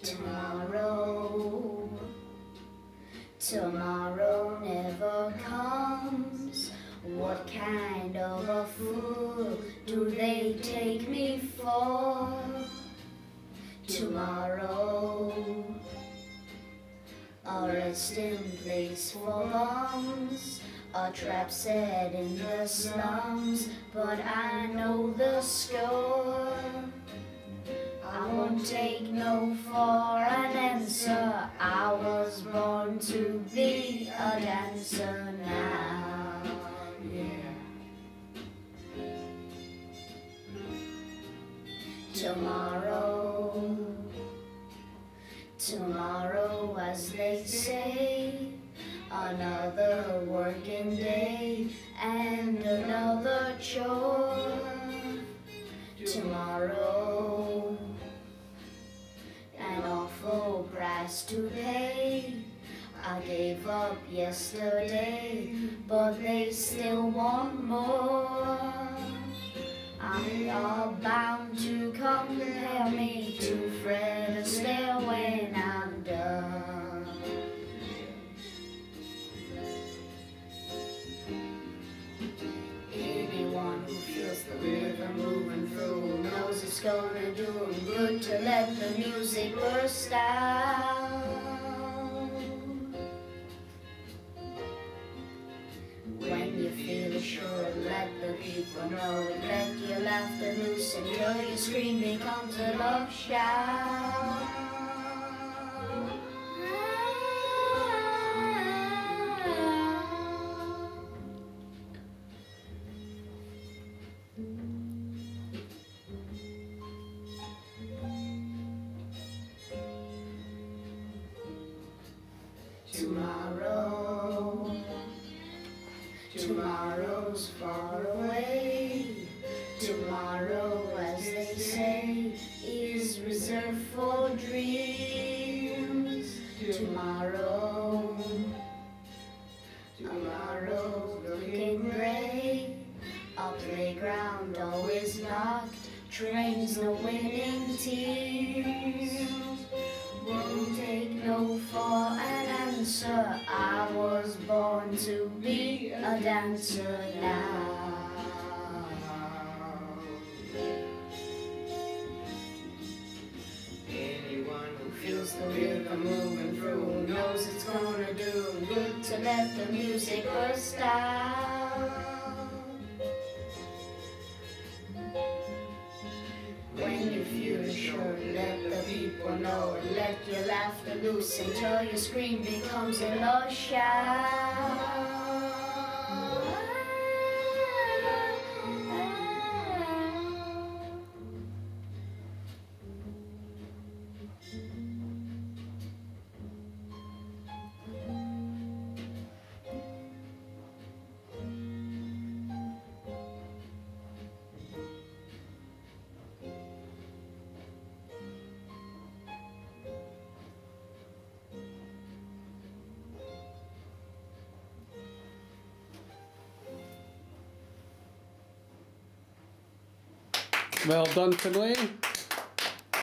Tomorrow, tomorrow never comes. What kind of a fool do they take me for? Tomorrow, a resting place for bums, a trap set in the slums, but I know the score. I won't take no for an answer. I was born to be a dancer now. Yeah. Tomorrow, tomorrow, as they say, another working day and another chore. Tomorrow, an awful price to pay. I gave up yesterday, but they still want more. They are bound to compare me to Fred Astaire when I'm done. Anyone who feels the rhythm moving through knows it's gonna do 'em good to let the music burst out. When you feel sure, let the people know it. Let your laughter loose until your scream becomes a love shout. Tomorrow, tomorrow's far away. Tomorrow, as they say, is reserved for dreams. Tomorrow, tomorrow's looking gray. A playground always locked, trains no winning teams. Won't take no for an answer. I was born to be a dancer now. Anyone who feels the rhythm moving through knows it's gonna do good to let the music burst out. When you feel sure, let the people know. Let your laughter loose until your scream becomes a low shout. Well done, Finlay.